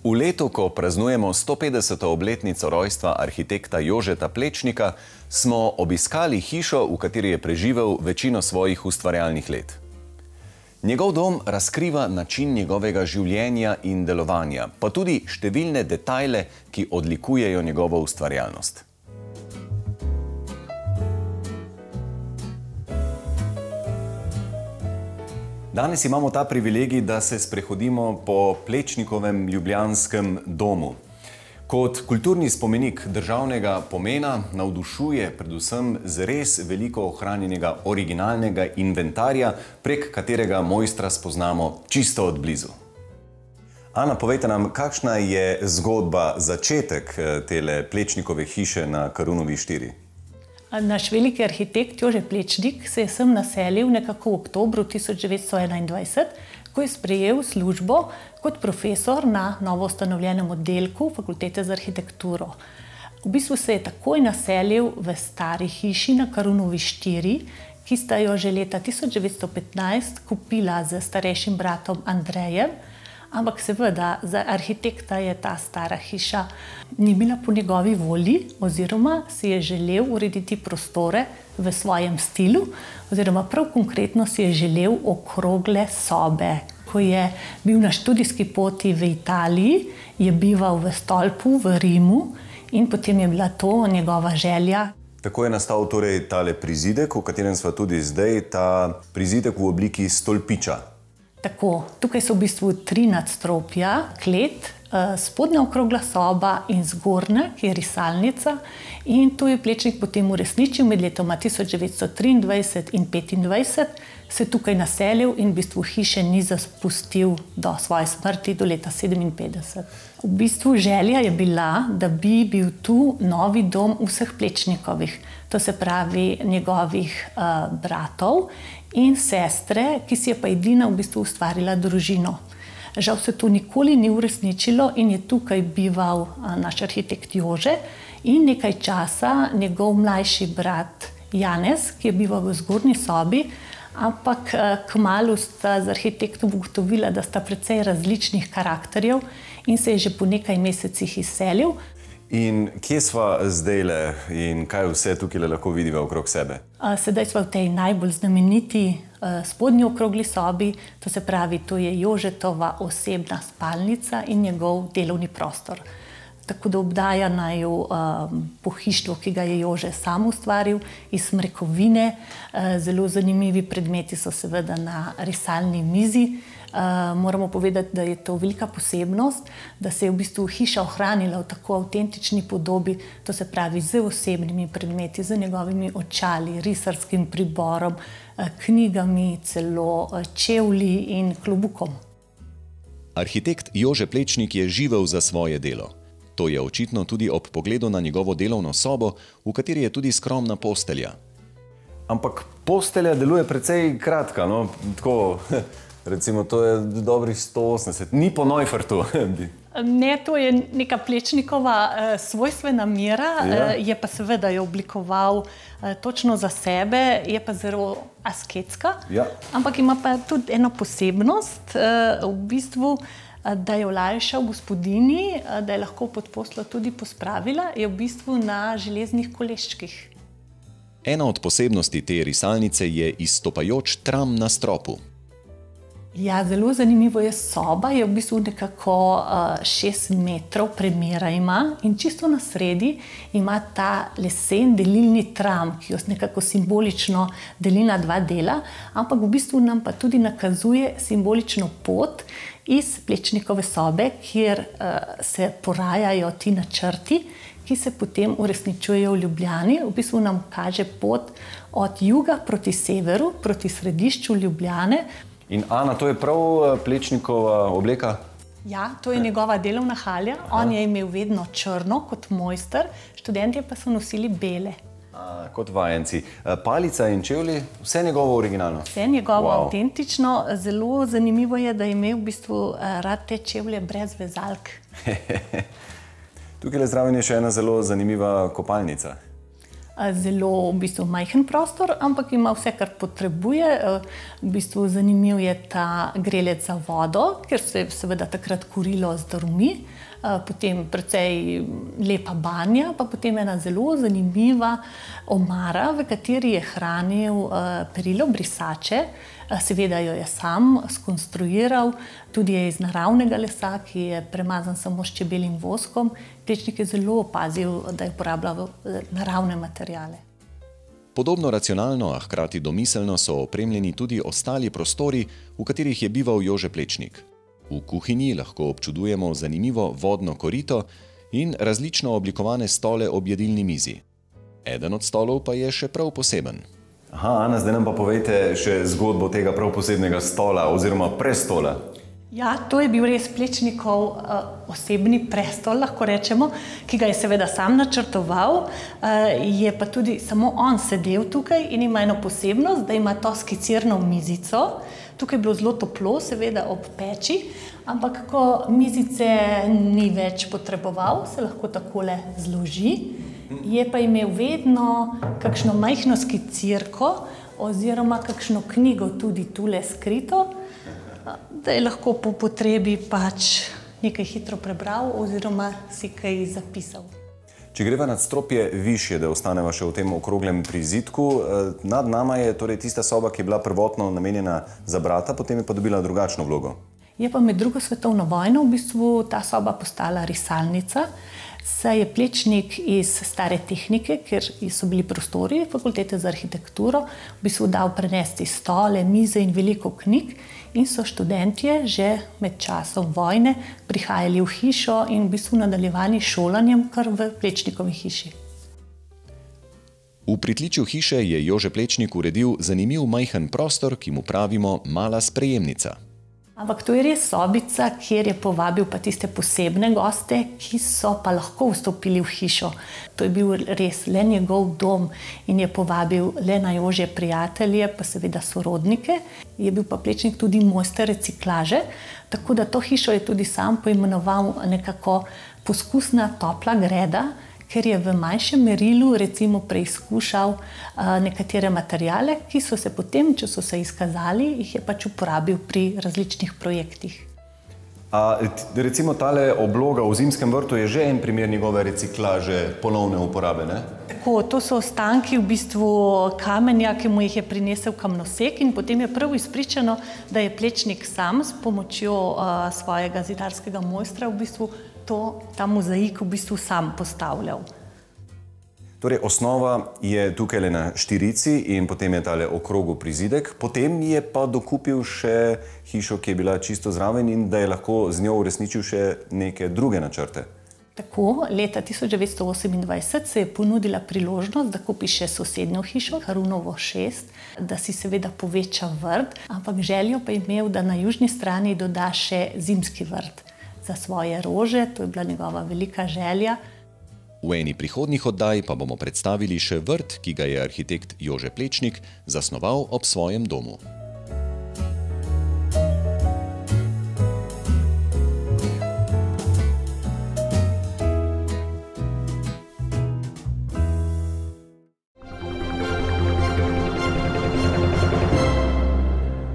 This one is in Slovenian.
V letu, ko praznujemo 150. obletnico rojstva arhitekta Jožeta Plečnika, smo obiskali hišo, v kateri je preživel večino svojih ustvarjalnih let. Njegov dom razkriva način njegovega življenja in delovanja, pa tudi številne detajle, ki odlikujejo njegovo ustvarjalnost. Danes imamo ta privilegij, da se sprehodimo po Plečnikovem ljubljanskem domu. Kot kulturni spomenik državnega pomena navdušuje predvsem z res veliko ohranjenega originalnega inventarja, prek katerega mojstra spoznamo čisto od blizu. Ana, povejte nam, kakšna je zgodba, začetek tele Plečnikove hiše na Karunovi 4? Naš veliki arhitekt Jože Plečnik se je sem naselil nekako v oktobru 1921, ko je sprejel službo kot profesor na novo ustanovljenem oddelku Fakultete za arhitekturo. V bistvu se je takoj naselil v stari hiši na Karunovi 4, ki sta jo že leta 1915 kupila z starejšim bratom Andrejem, ampak seveda za arhitekta je ta stara hiša ni bila po njegovi volji oziroma si je želel urediti prostore v svojem stilu oziroma prav konkretno si je želel okrogle sobe. Ko je bil na študijski poti v Italiji, je bival v Stolpu v Rimu in potem je bila to njegova želja. Tako je nastal torej tale prizidek, v katerem sva tudi zdaj, ta prizidek v obliki stolpiča. Tako, tukaj so v bistvu 3 nadstropja, klet, spodnja okrogla soba in zgornja, ki je risalnica. In to je Plečnik potem uresničil med letoma 1923 in 1925, se tukaj naselil in v bistvu hiše ni zapustil do svoje smrti, do leta 1957. V bistvu želja je bila, da bi bil tu novi dom vseh Plečnikovih, to se pravi njegovih bratov in sestre, ki si je pa edina v bistvu ustvarila družino. Žal se to nikoli ni uresničilo in je tukaj bival naš arhitekt Jože in nekaj časa njegov mlajši brat Janez, ki je bival v zgornji sobi, ampak kmalu sta z arhitektom ugotovila, da sta precej različnih karakterjev in se je že po nekaj mesecih izselil. In kje sva zdajle in kaj vse tukaj lahko vidiva okrog sebe? Sedaj sva v tej najbolj znameniti spodnji okrogli sobi, to se pravi, to je Jožetova osebna spalnica in njegov delovni prostor. Tako da obdaja naju pohištvo, ki ga je Jože sam ustvaril iz smrekovine. Zelo zanimivi predmeti so seveda na risalni mizi. Moramo povedati, da je to velika posebnost, da se je v bistvu hiša ohranila v tako avtentični podobi, to se pravi z osebnimi predmeti, z njegovimi očali, risarskim priborom, knjigami, celo čevlji in klobukom. Arhitekt Jože Plečnik je živel za svoje delo. To je očitno tudi ob pogledu na njegovo delovno sobo, v kateri je tudi skromna postelja. Ampak postelja deluje precej kratka, no, tako, recimo, to je dobrih 180, ni po Neufertu. Ne, to je neka Plečnikova svojstvena mera, je pa seveda jo oblikoval točno za sebe, je pa zelo asketska, ampak ima pa tudi eno posebnost, v bistvu, da je olajšal gospodinji, da je lahko pod posteljo tudi pospravila, je v bistvu na železnih koleščkih. Ena od posebnosti te risalnice je izstopajoč tram na stropu. Ja, zelo zanimivo je soba, je v bistvu nekako 6 metrov premera ima in čisto na sredi ima ta lesen delilni tram, ki jo nekako simbolično deli na 2 dela, ampak v bistvu nam pa tudi nakazuje simbolično pot iz Plečnikove sobe, kjer se porajajo ti načrti, ki se potem uresničujejo v Ljubljani. V bistvu nam kaže pot od juga proti severu, proti središču Ljubljane. In Ana, to je prav Plečnikova obleka? Ja, to je njegova delovna halja. On je imel vedno črno kot mojster, študentje pa so nosili bele. Kot vajenci. Palica in čevlji, vse njegovo originalno? Vse njegovo avtentično. Zelo zanimivo je, da je imel v bistvu rad te čevlje brez vezalk. Tukaj zraven je še ena zelo zanimiva kopalnica. zelo v bistvu majhen prostor, ampak ima vse, kar potrebuje. V bistvu zanimiv je ta grelec za vodo, ker se je seveda takrat kurilo z drvmi. Potem precej lepa banja, pa potem ena zelo zanimiva omara, v kateri je hranil perilo, brisače. Seveda jo je sam skonstruiral, tudi je iz naravnega lesa, ki je premazan samo s čebeljim voskom. Plečnik je zelo opazil, da je uporabljal naravne materiale. Podobno racionalno, a hkrati domiselno so opremljeni tudi ostali prostori, v katerih je bival Jože Plečnik. V kuhinji lahko občudujemo zanimivo vodno korito in različno oblikovane stole ob jedilni mizi. Eden od stolov pa je še prav poseben. Ana, zdaj nam pa povejte še zgodbo tega prav posebnega stola oziroma prestola. Ja, to je bil res Plečnikov osebni prestol, lahko rečemo, ki ga je seveda sam načrtoval. Je pa tudi samo on sedel tukaj in ima eno posebnost, da ima to skicirno mizico. Tukaj je bilo zelo toplo, seveda ob peči, ampak ko mizice ni več potreboval, se lahko takole zloži. Je pa imel vedno kakšno majhno skicirko oziroma kakšno knjigo tudi tule skrito, da je lahko po potrebi pač nekaj hitro prebral oziroma si kaj zapisal. Če greva nadstropje višje, da ostaneva še v tem okroglem prizidku, nad nama je torej tista soba, ki je bila prvotno namenjena za brata, potem je pa dobila drugačno vlogo. Je pa med drugo svetovno vojno v bistvu ta soba postala risalnica, saj je Plečnik iz stare tehnike, ker so bili prostori fakultete za arhitekturo, v bistvu dal prenesti stole, mize in veliko knjig in so študentje že med časom vojne prihajali v hišo in v bistvu nadaljevali šolanjem kar v Plečnikovi hiši. V pritličju hiše je Jože Plečnik uredil zanimiv majhen prostor, ki mu pravimo mala sprejemnica. Ampak to je res sobica, kjer je povabil pa tiste posebne goste, ki so pa lahko vstopili v hišo. To je bil res le njegov dom in je povabil le najožje prijatelje, pa seveda sorodnike. Je bil pa Plečnik tudi mojster reciklaže, tako da to hišo je tudi sam poimenoval nekako poskusna topla greda, ker je v manjšem merilu recimo preizkušal nekatere materiale, ki so se potem, če so se izkazali, jih je pač uporabil pri različnih projektih. Recimo tale obloga v Zimskem vrtu je že en primer njegove reciklaže, ponovne uporabe, ne? Tako, to so ostanki v bistvu kamenja, ki mu jih je prinesel kamnosek in potem je prav izpričano, da je Plečnik sam s pomočjo svojega zidarskega mojstra v bistvu ta mozaik v bistvu sam postavljal. Torej, osnova je tukaj le na štirici in potem je tale okrogel prizidek. Potem je pa dokupil še hišo, ki je bila čisto zraven in da je lahko z njo uresničil še neke druge načrte. Tako, leta 1928 se je ponudila priložnost, da kupi še sosednjo hišo, Harunovo 6, da si seveda poveča vrt, ampak željo pa je imel, da na južni strani doda še zimski vrt za svoje rože, to je bila njegova velika želja. V eni prihodnjih oddaj pa bomo predstavili še vrt, ki ga je arhitekt Jože Plečnik zasnoval ob svojem domu.